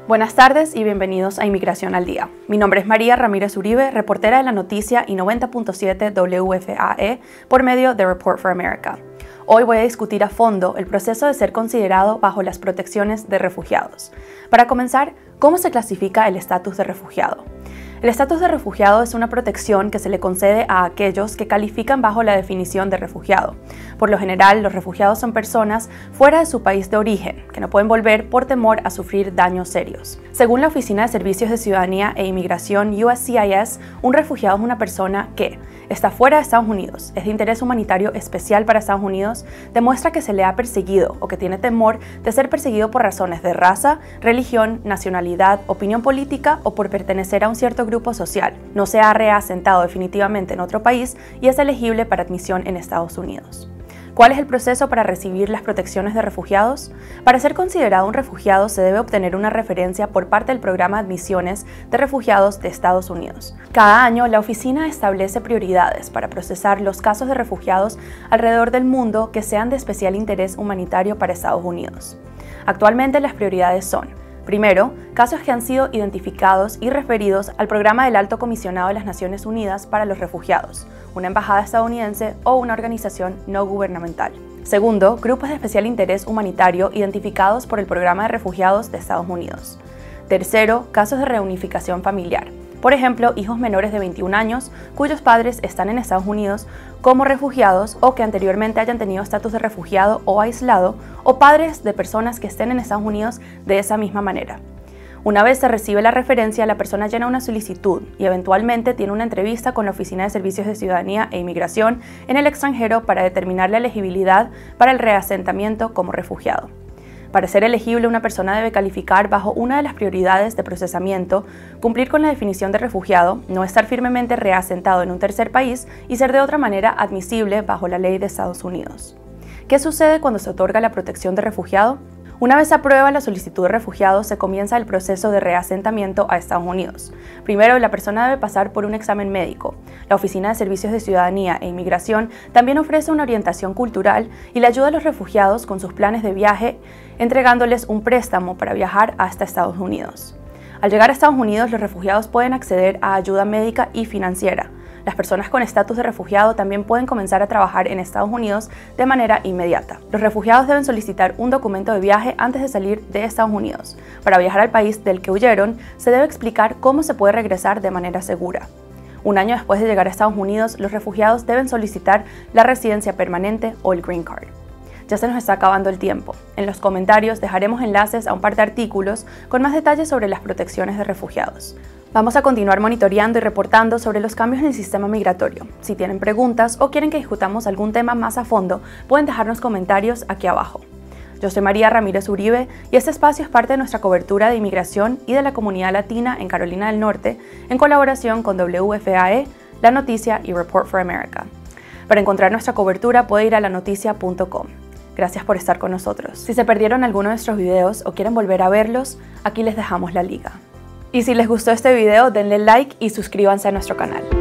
Buenas tardes y bienvenidos a Inmigración al Día. Mi nombre es María Ramírez Uribe, reportera de la noticia y 90.7 WFAE por medio de Report for America. Hoy voy a discutir a fondo el proceso de ser considerado bajo las protecciones de refugiados. Para comenzar, ¿cómo se clasifica el estatus de refugiado? El estatus de refugiado es una protección que se le concede a aquellos que califican bajo la definición de refugiado. Por lo general, los refugiados son personas fuera de su país de origen, que no pueden volver por temor a sufrir daños serios. Según la Oficina de Servicios de Ciudadanía e Inmigración USCIS, un refugiado es una persona que está fuera de Estados Unidos, es de interés humanitario especial para Estados Unidos, demuestra que se le ha perseguido o que tiene temor de ser perseguido por razones de raza, religión, nacionalidad, opinión política o por pertenecer a un cierto grupo social, no se ha reasentado definitivamente en otro país y es elegible para admisión en Estados Unidos. ¿Cuál es el proceso para recibir las protecciones de refugiados? Para ser considerado un refugiado se debe obtener una referencia por parte del Programa de Admisiones de Refugiados de Estados Unidos. Cada año, la oficina establece prioridades para procesar los casos de refugiados alrededor del mundo que sean de especial interés humanitario para Estados Unidos. Actualmente las prioridades son: primero, casos que han sido identificados y referidos al Programa del Alto Comisionado de las Naciones Unidas para los Refugiados, una embajada estadounidense o una organización no gubernamental. Segundo, grupos de especial interés humanitario identificados por el Programa de Refugiados de Estados Unidos. Tercero, casos de reunificación familiar. Por ejemplo, hijos menores de 21 años cuyos padres están en Estados Unidos como refugiados o que anteriormente hayan tenido estatus de refugiado o aislado, o padres de personas que estén en Estados Unidos de esa misma manera. Una vez se recibe la referencia, la persona llena una solicitud y eventualmente tiene una entrevista con la Oficina de Servicios de Ciudadanía e Inmigración en el extranjero para determinar la elegibilidad para el reasentamiento como refugiado. Para ser elegible, una persona debe calificar bajo una de las prioridades de procesamiento, cumplir con la definición de refugiado, no estar firmemente reasentado en un tercer país y ser de otra manera admisible bajo la ley de Estados Unidos. ¿Qué sucede cuando se otorga la protección de refugiado? Una vez se aprueba la solicitud de refugiado, se comienza el proceso de reasentamiento a Estados Unidos. Primero, la persona debe pasar por un examen médico. La Oficina de Servicios de Ciudadanía e Inmigración también ofrece una orientación cultural y le ayuda a los refugiados con sus planes de viaje, entregándoles un préstamo para viajar hasta Estados Unidos. Al llegar a Estados Unidos, los refugiados pueden acceder a ayuda médica y financiera. Las personas con estatus de refugiado también pueden comenzar a trabajar en Estados Unidos de manera inmediata. Los refugiados deben solicitar un documento de viaje antes de salir de Estados Unidos. Para viajar al país del que huyeron, se debe explicar cómo se puede regresar de manera segura. Un año después de llegar a Estados Unidos, los refugiados deben solicitar la residencia permanente o el Green Card. Ya se nos está acabando el tiempo. En los comentarios dejaremos enlaces a un par de artículos con más detalles sobre las protecciones de refugiados. Vamos a continuar monitoreando y reportando sobre los cambios en el sistema migratorio. Si tienen preguntas o quieren que discutamos algún tema más a fondo, pueden dejarnos comentarios aquí abajo. Yo soy María Ramírez Uribe y este espacio es parte de nuestra cobertura de inmigración y de la comunidad latina en Carolina del Norte, en colaboración con WFAE, La Noticia y Report for America. Para encontrar nuestra cobertura puede ir a lanoticia.com. Gracias por estar con nosotros. Si se perdieron alguno de nuestros videos o quieren volver a verlos, aquí les dejamos la liga. Y si les gustó este video, denle like y suscríbanse a nuestro canal.